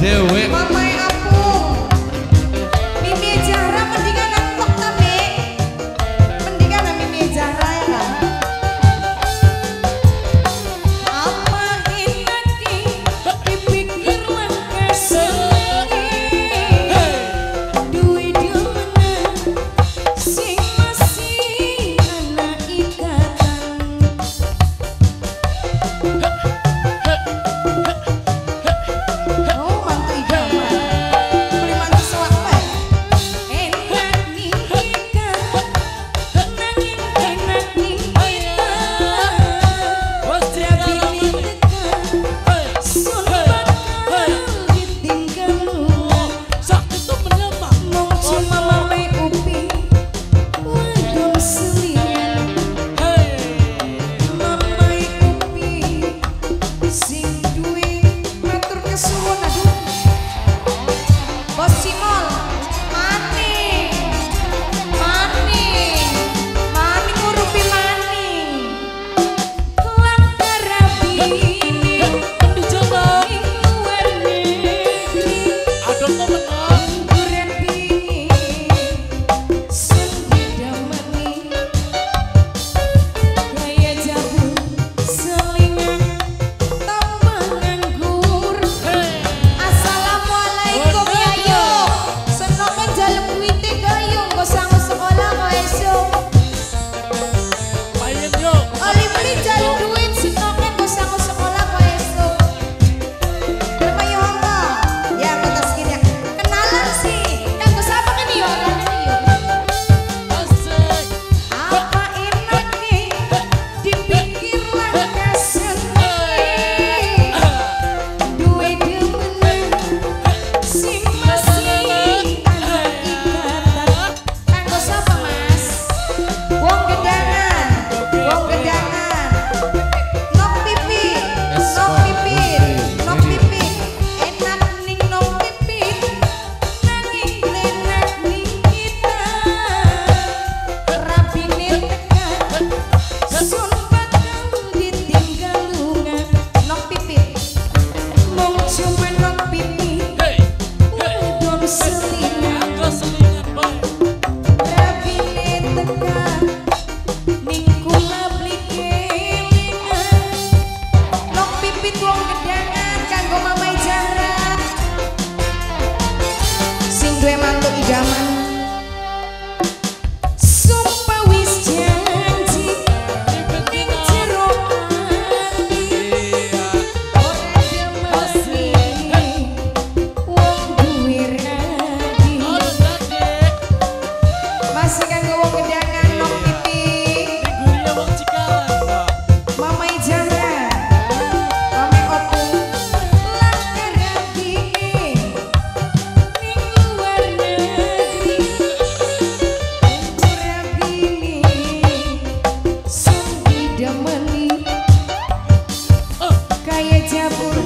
dewek. Mamai apung. Mimi Zahra mendingan nempok tapi. Mendingan Mimi Zahra ya kan. Apa inati dipikir langkah senengi. Duit demenan sing masih anak ikatan. Oh mantu idaman. Beli mantu sewak bae. Enak nih kita, nanging enak nih kita. Rabi nih tekan, sun bakal ditinggal luang. Mong cuma mamai upi, wadon selingan. Mamai upi, sing duwe matur kesuwun aduh. Bos Cimol, maning, maning, maning ngurupi maning. Langkah rabine ing luar negeri. Duren bini sing didamani. Gaya jabul selingan tambah nganggur. Assalamualaikum yayo. Seneng njaluk duwite gayung kok sangu sekolah kok esuk. Oli beli jaluk duit seneng kok sangu sekolah kok esuk. Dermayu hongko. Ya kota segini ya. Kenalan sih. Kanggo sapa kan yo orangnya yo. Apa enake dipikir langkah senengi. Duwe demenan sing masih anak ikatan. Kanggo sapa mas? Wong gedangan, wong gedangan. Nok pipit, nok pipit, nok pipit. Enak ning nok pipit, nanging enak ning kita. Rabine tekan, sun bakal ditinggal lunga. Nok pipit, mong cuma nok pipit, wadon selingan. Rabine tekan, ning kula beli kelingan. Nok pipit wong gedangan kanggo Mamai Zahra. Sing duwe mantu idaman. Sumpah wis janji ning jero ati. Ora demeni wong duwe radi. Masih kanggo wong gedangan nok pipit. Mamai Zahra, Mamai opung. Langkah rabine ning luar negeri. Rabine sing didameni. Kaya jabur